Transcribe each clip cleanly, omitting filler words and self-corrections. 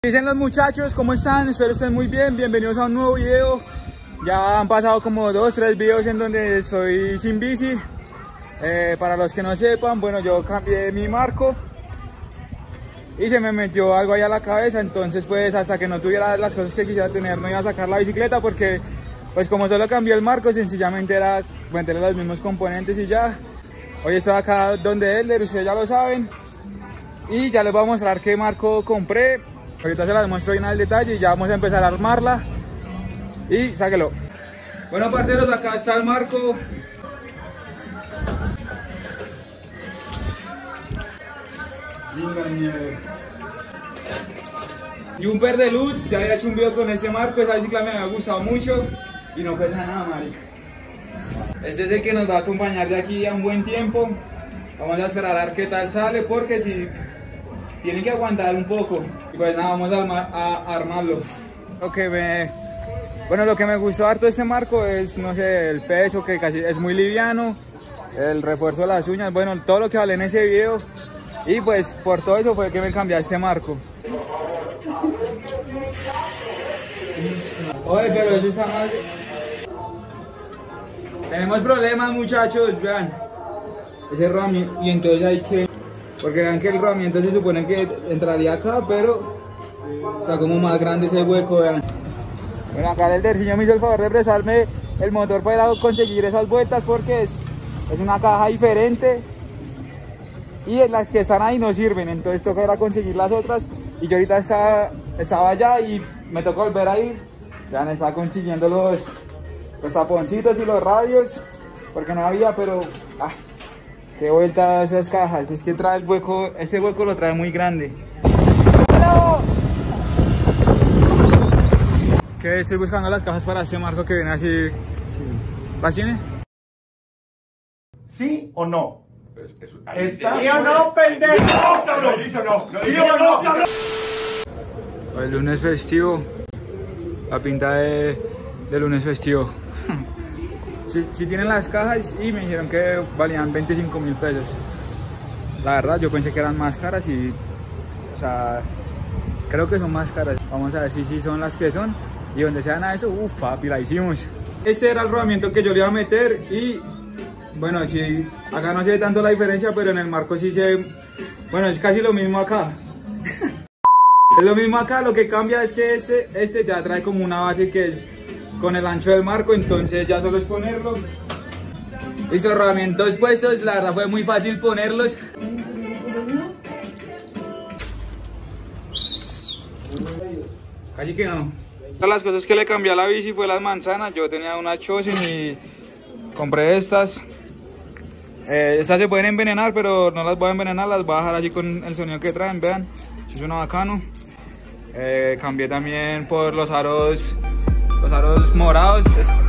Dicen los muchachos, ¿cómo están? Espero estén muy bien, bienvenidos a un nuevo video. Ya han pasado como 2-3 videos en donde estoy sin bici. Para los que no sepan, bueno, yo cambié mi marco y se me metió algo ahí a la cabeza, entonces pues hasta que no tuviera las cosas que quisiera tener no iba a sacar la bicicleta, porque pues como solo cambié el marco, sencillamente era meterle los mismos componentes y ya. Hoy estoy acá donde Elder, ustedes ya lo saben, y ya les voy a mostrar qué marco compré. Ahorita se las muestro bien al detalle y ya vamos a empezar a armarla. Y sáquelo. Bueno, parceros, acá está el marco. Jumper Deluxe, ya había hecho un video con este marco. Esa bicicleta me había gustado mucho y no pesa nada, marica. Este es el que nos va a acompañar de aquí a un buen tiempo. Vamos a esperar a ver qué tal sale, porque si tiene que aguantar un poco. Y pues nada, vamos a armarlo. Bueno, lo que me gustó harto de este marco es, no sé, el peso, que casi es muy liviano, el refuerzo de las uñas, bueno, todo lo que hablé en ese video. Y pues por todo eso fue que me cambié a este marco. Oye, pero eso está mal. Tenemos problemas, muchachos, vean. Ese rodamiento, y entonces hay que... Porque vean que el rodamiento se supone que entraría acá, pero está como más grande ese hueco, vean. Bueno, acá el Derciño me hizo el favor de prestarme el motor para ir a conseguir esas vueltas, porque es una caja diferente y las que están ahí no sirven, entonces toca ir a conseguir las otras. Y yo ahorita estaba allá y me tocó volver a ir. Vean, estaba consiguiendo los taponcitos y los radios, porque no había, pero... qué vuelta esas cajas, es que trae el hueco, ese hueco lo trae muy grande. Que estoy buscando las cajas para este marco que viene así. Sí. ¿Las tiene? ¿Sí o no? ¿Sí o no, pendejo? No, cabrón. ¿Sí o no? ¿Sí o no, cabrón? El lunes festivo. La pinta de lunes festivo. Si tienen las cajas, y me dijeron que valían 25.000 pesos. La verdad, yo pensé que eran más caras y... O sea, creo que son más caras. Vamos a ver si son las que son. Y donde sean a eso, uff, papi, la hicimos. Este era el rodamiento que yo le iba a meter y... Bueno, sí, acá no se ve tanto la diferencia, pero en el marco sí se... Bueno, es casi lo mismo acá. Es lo mismo acá, lo que cambia es que este ya trae como una base que es con el ancho del marco, entonces ya solo es ponerlo. Listo, rodamientos puestos, la verdad fue muy fácil ponerlos. Casi que no. Una de las cosas que le cambié a la bici fue las manzanas. Yo tenía una Chosen y compré estas. Estas se pueden envenenar, pero no las voy a envenenar, las voy a dejar así con el sonido que traen, vean. Eso suena bacano. Cambié también por los aros morados.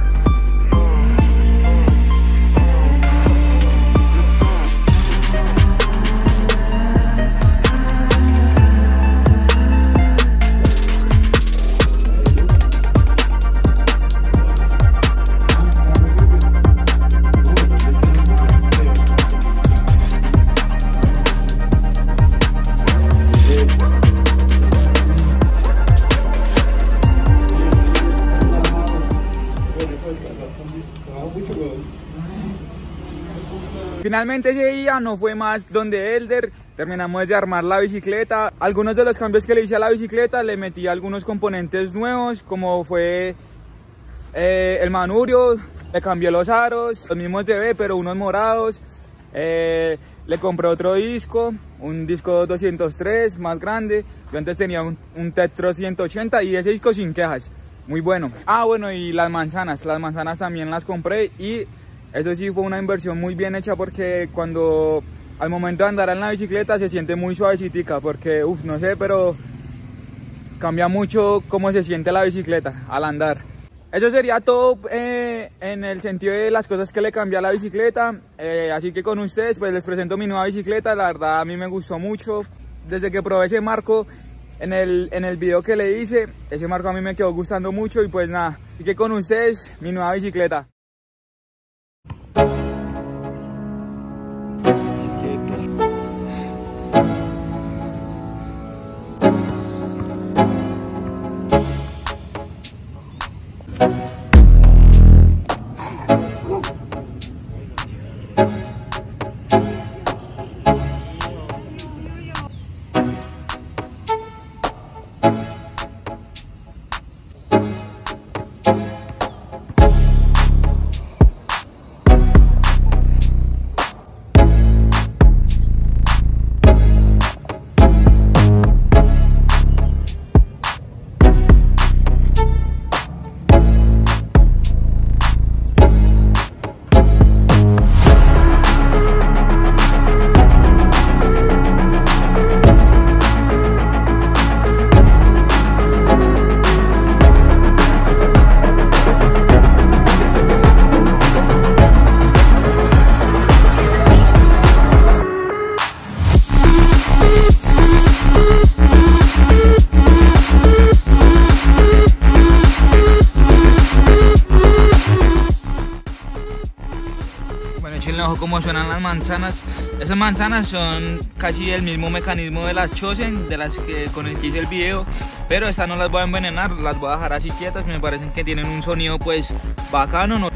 Finalmente ese día no fue más donde Elder, terminamos de armar la bicicleta. Algunos de los cambios que le hice a la bicicleta, le metí algunos componentes nuevos, como fue el manubrio, le cambié los aros, los mismos de B, pero unos morados. Le compré otro disco, un disco 203 más grande. Yo antes tenía un Tektro 180 y ese disco sin quejas, muy bueno. Bueno, y las manzanas también las compré, y eso sí fue una inversión muy bien hecha, porque al momento de andar en la bicicleta se siente muy suavecitica, porque no sé, pero cambia mucho cómo se siente la bicicleta al andar. Eso sería todo en el sentido de las cosas que le cambié a la bicicleta. Así que con ustedes pues les presento mi nueva bicicleta. La verdad a mí me gustó mucho. Desde que probé ese marco en el video que le hice, ese marco a mí me quedó gustando mucho, y pues nada. Así que con ustedes mi nueva bicicleta. cómo suenan las manzanas. Esas manzanas son casi el mismo mecanismo de las Chosen, con el que hice el video, pero estas no las voy a envenenar, las voy a dejar así quietas. Me parecen que tienen un sonido pues bacano, ¿no?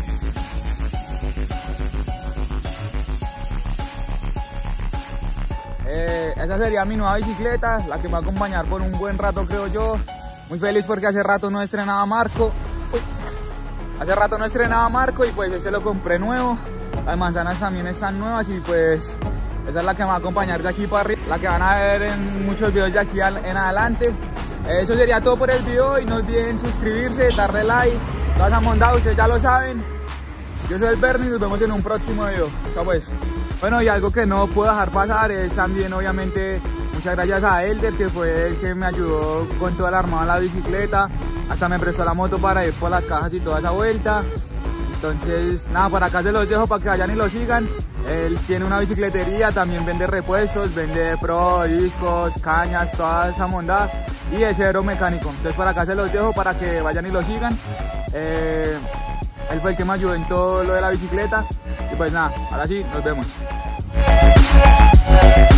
Esa sería mi nueva bicicleta, la que me va a acompañar por un buen rato, creo yo. Muy feliz porque hace rato no estrenaba Marco. Hace rato no estrenaba Marco y pues este lo compré nuevo. Las manzanas también están nuevas y pues esa es la que me va a acompañar de aquí para arriba, la que van a ver en muchos videos de aquí en adelante. Eso sería todo por el video y no olviden suscribirse, darle like, toda esa mondada, ustedes ya lo saben. Yo soy el Bernie y nos vemos en un próximo video. Chao pues. Bueno, y algo que no puedo dejar pasar es también obviamente muchas gracias a Elder, que fue el que me ayudó con toda la armada de la bicicleta, hasta me prestó la moto para ir por las cajas y toda esa vuelta. Entonces nada, por acá se los dejo para que vayan y lo sigan. Él tiene una bicicletería, también vende repuestos, vende pro, discos, cañas, toda esa mondada, y es cero mecánico. Entonces por acá se los dejo para que vayan y lo sigan. Él fue el que me ayudó en todo lo de la bicicleta. Y pues nada, ahora sí, nos vemos.